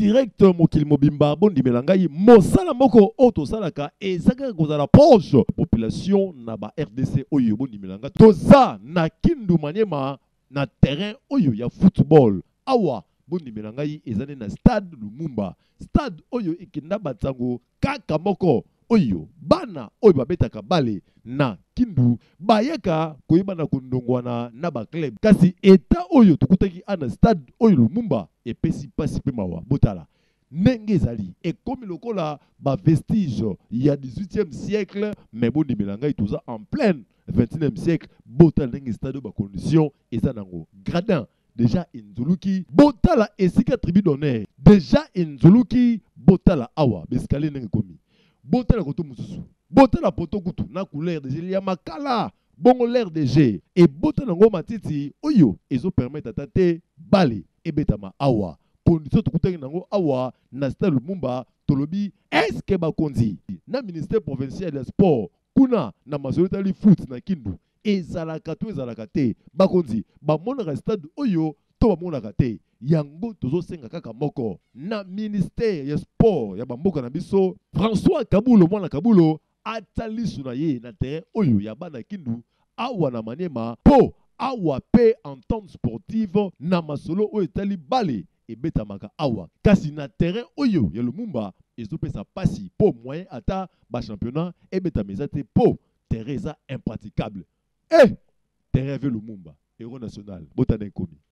direct mokili mobimba bondi melangai mosala moko oto salaka ezaka kozala proche population na ba RDC oyo bondi melanga toza na Kindu Maniema na terrain oyo ya football awa bondi melangai ezane na stade Lumumba stade oyo ekenda batango kaka moko oyo bana oyo babetaka bale na Kindu bayaka koyebana kondongwana na ba club kasi eta oyo tukutaki ana stade oyo Lumumba epesi pasi pe mawa botala ndenge ezali ekomi lokola ba vestige ya 18e siècle mais bondi melangai toza en plein 21e siècle botala ndenge stade ba condition eza nango gradin déjà inzuluki botala esika tribu d'honneur déjà inzuluki botala awa bescalier ndenge komi botala koto mususu botala poto kutu na couleur de ya makala bongo l'air de G et botala ngo matiti oyo ezo permettre tate bale ebetama awa condition tukutaki nango awa na stade Lumumba tolobi est-ce que bakonzi na ministère provincial des sports kuna na masolitali foot na Kindu ezalaka to ezalaka te bakonzi bamonaka stade oyo to bamonaka te yango tozosenga kaka moko na ministère ya sport ya bamboka na biso François Kabulo mwana Kabulo atalisu na ye na terrain oyo ya bana Kindu awa na Maniema po awa pe entente sportive na masolo oyo etali bale ebetamaka awa kasi na terrain oyo ya Lumumba ezopesa pasi po moyen ata ba championnat ebetameza te po terrain eza impraticable terrain ve Lumumba héros national botana komi